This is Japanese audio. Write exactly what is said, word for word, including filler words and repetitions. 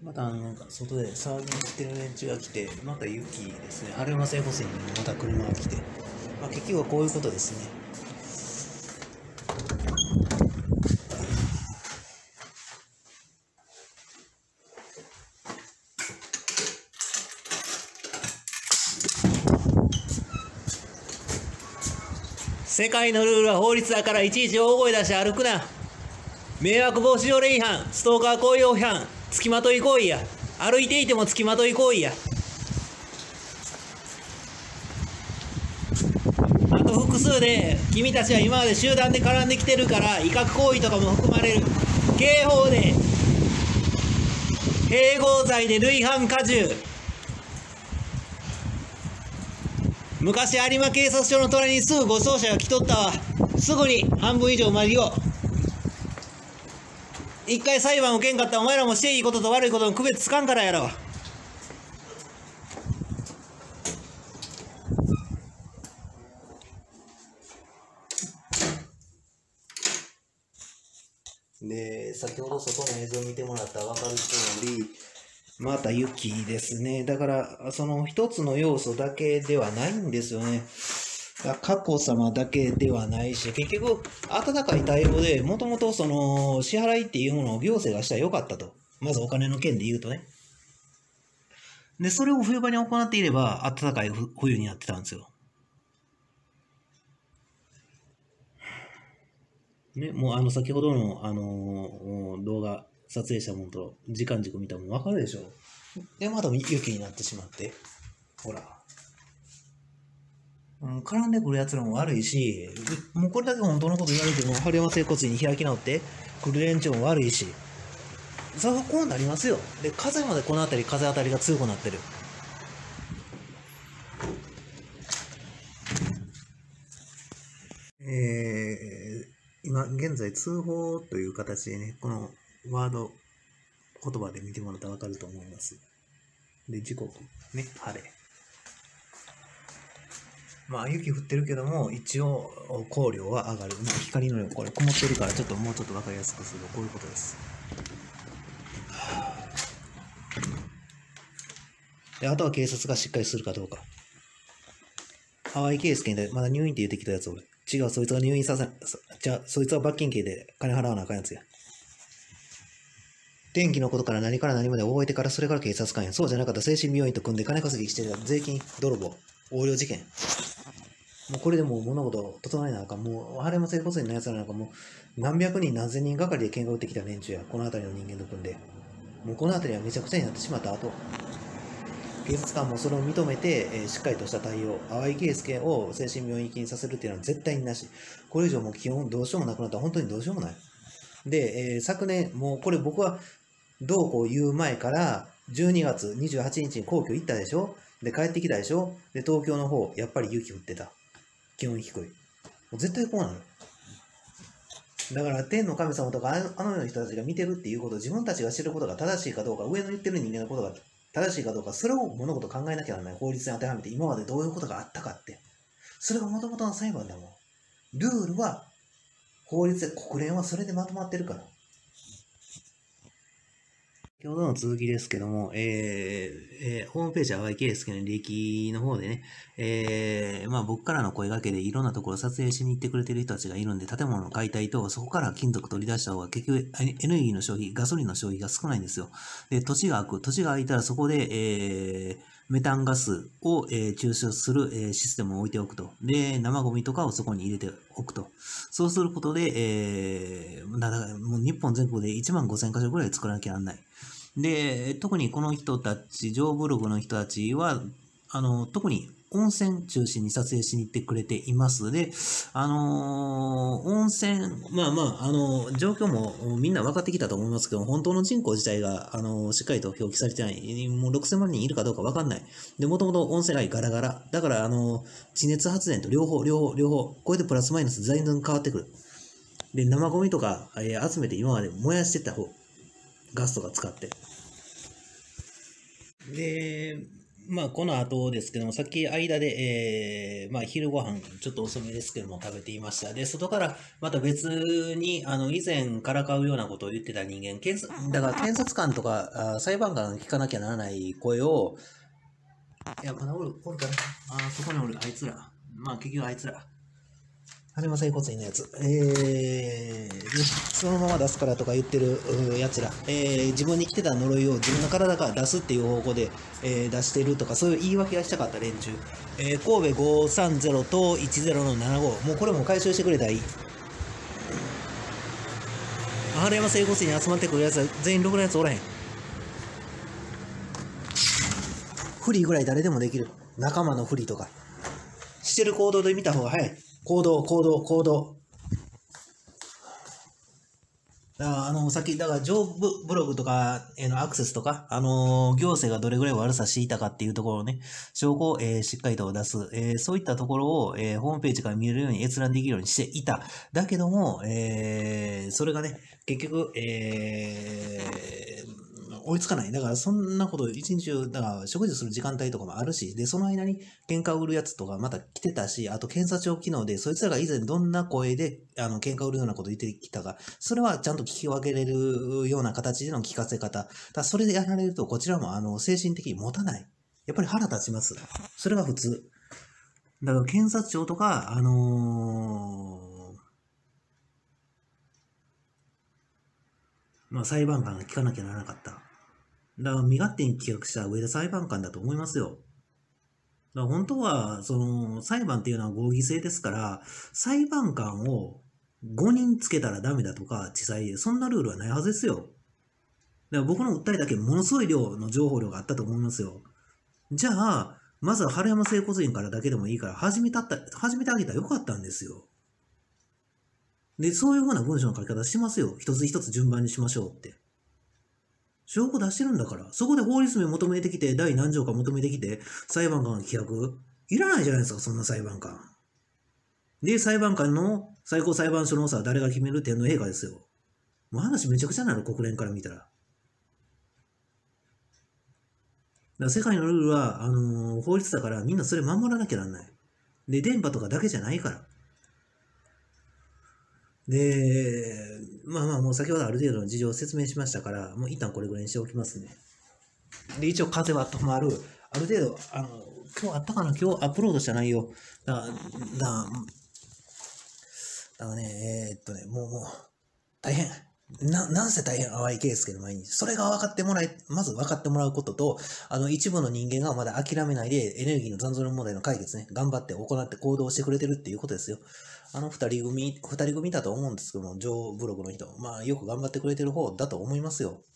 またあのなんか外で騒ぎしてる連中が来て、また雪ですね。晴れません星にまた車が来て、まあ、結局はこういうことですね。世界のルールは法律だからいちいち大声出して歩くな。迷惑防止条例違反、ストーカー行為違反、付きまとい行為や。歩いていても付きまとい行為や。あと複数で君たちは今まで集団で絡んできてるから威嚇行為とかも含まれる。刑法で併合罪で累犯加重。昔有馬警察署の隣にすぐ護送車が来とったわ。すぐに半分以上間よ。一回裁判受けんかったらお前らもしていいことと悪いことの区別つかんからやろ。で、先ほど外の映像を見てもらったら分かる通り、また雪ですね。だから、その一つの要素だけではないんですよね。佳子さまだけではないし、結局、温かい対応で、もともとその支払いっていうものを行政がしたらよかったと。まずお金の件で言うとね。で、それを冬場に行っていれば、暖かい冬になってたんですよ。ね、もうあの先ほどの、あのー動画撮影したものと時間軸見たらもう分かるでしょ。で、また雪になってしまって。ほら。うん、絡んでくるやつらも悪いし、もうこれだけ本当のこと言われても、春山整骨院に開き直ってくる連中も悪いし、それはこうなりますよ。で、風までこの辺り風当たりが強くなってる。えー今現在通報という形でね、このワード、言葉で見てもらったらわかると思います。で、時刻、ね、晴れ。まあ、雪降ってるけども、一応、光量は上がる。まあ、光の量、これ曇ってるから、ちょっともうちょっとわかりやすくすると、こういうことです。で、あとは警察がしっかりするかどうか。淡井圭介にまだ入院って言ってきたやつ俺。違う、そいつが入院させ、じゃあ、そいつは罰金刑で金払わなあかんやつや。天気のことから何から何まで覚えてからそれから警察官や。そうじゃなかったら精神病院と組んで金稼ぎしてる税金、泥棒、横領事件。もうこれでもう物事を整えなあかん。もう、晴れませんこそにのやつらなんかもう、何百人何千人がかりで喧嘩売ってきた連中や。この辺りの人間と組んで。もうこの辺りはめちゃくちゃになってしまった後。警察官もそれを認めて、えー、しっかりとした対応、淡井圭介を精神病院行きにさせるっていうのは絶対になし。これ以上もう基本どうしようもなくなったら本当にどうしようもない。で、えー、昨年、もうこれ僕はどうこう言う前から、じゅうにがつにじゅうはちにちに皇居行ったでしょ。で、帰ってきたでしょ。で、東京の方、やっぱり雪降ってた。気温低い。もう絶対こうなる。だから天の神様とかあの世の人たちが見てるっていうこと、自分たちが知ることが正しいかどうか、上の言ってる人間のことが正しいかどうか、それを物事考えなきゃならない。法律に当てはめて今までどういうことがあったかって。それが元々の裁判だもん。ルールは、法律で国連はそれでまとまってるから。先ほどの続きですけども、えーえー、ホームページ淡井圭介の履歴の方でね、えー、まあ僕からの声掛けでいろんなところ撮影しに行ってくれてる人たちがいるんで、建物の解体とそこから金属取り出した方が結局エネルギーの消費、ガソリンの消費が少ないんですよ。で、土地が空く。土地が空いたらそこで、えー、メタンガスを、えー、抽出する、えー、システムを置いておくと。で、生ゴミとかをそこに入れておくと。そうすることで、えー、だからもう日本全国でいちまんごせんかしょぐらい作らなきゃならない。で、特にこの人たち、上ブログの人たちは、あの、特に温泉中心に撮影しに行ってくれています。で、あのー、温泉、まあまあ、あのー、状況もみんな分かってきたと思いますけど、本当の人口自体が、あのー、しっかりと表記されてない。もうろくせんまんにんいるかどうか分かんない。で、もともと温泉街ガラガラ。だから、あの地熱発電と両方、両方、両方、これでプラスマイナス全然変わってくる。で、生ゴミとか、えー、集めて今まで燃やしてた方。ガスとか使って。で、 まあ、この後ですけども、さっき間で、えー、まあ、昼ご飯、ちょっと遅めですけども、食べていました。で、外からまた別に、あの、以前からかうようなことを言ってた人間、検察だから検察官とか、あ裁判官が聞かなきゃならない声を、いや、まだおる、おるかな。あ、そこにおる、あいつら。まあ、結局あいつら。羽間整骨院のやつ。えー、そのまま出すからとか言ってるやつら。えー、自分に来てた呪いを自分の体から出すっていう方向で、えー、出してるとか、そういう言い訳がしたかった連中。えー、神戸ごさんゼロといちゼロのななご。もうこれも回収してくれたらいい。春山整骨院に集まってくるやつは全員ろくなやつおらへん。フリーぐらい誰でもできる。仲間のフリーとか。してる行動で見た方が早い。行動、行動、行動。だからあの、さっき、だから、上部ブログとかへのアクセスとか、あのー行政がどれぐらい悪さしていたかっていうところをね、証拠を、えーしっかりと出す、えーそういったところを、えーホームページから見れるように閲覧できるようにしていた。だけども、えーそれがね、結局、えー追いつかない。だから、そんなこと一日中、だから、食事する時間帯とかもあるし、で、その間に喧嘩を売るやつとかまた来てたし、あと検査庁機能で、そいつらが以前どんな声で、あの、喧嘩を売るようなこと言ってきたか、それはちゃんと聞き分けれるような形での聞かせ方。だそれでやられると、こちらも、あの、精神的に持たない。やっぱり腹立ちます。それが普通。だから、検察庁とか、あのー、まあ、裁判官が聞かなきゃならなかった。だから身勝手に企画した上田裁判官だと思いますよ。だから本当は、その、裁判っていうのは合議制ですから、裁判官をごにんつけたらダメだとか、地裁で、そんなルールはないはずですよ。だから僕の訴えだけものすごい量の情報量があったと思いますよ。じゃあ、まずは春山整骨院からだけでもいいから始めたった、始めてあげたらよかったんですよ。で、そういうふうな文章の書き方してますよ。一つ一つ順番にしましょうって。証拠出してるんだから。そこで法律名求めてきて、第何条か求めてきて、裁判官が規約いらないじゃないですか、そんな裁判官。で、裁判官の最高裁判所のさ、誰が決める天皇陛下ですよ。もう話めちゃくちゃなる、国連から見たら。だから世界のルールは、あのー法律だからみんなそれ守らなきゃなんない。で、電波とかだけじゃないから。で、まあまあもう先ほどある程度の事情を説明しましたから、もう一旦これぐらいにしておきますね。で、一応風は止まる。ある程度、あの、今日あったかな今日アップロードした内容。だから、だから、だからね、えーっとね、もうもう、大変。な、なんせ大変淡いケースけど毎日。それが分かってもらえ、まず分かってもらうことと、あの、一部の人間がまだ諦めないで、エネルギーの残存問題の解決ね、頑張って行って行動してくれてるっていうことですよ。あの二人組、二人組だと思うんですけども、ジョーブログの人、まあよく頑張ってくれてる方だと思いますよ。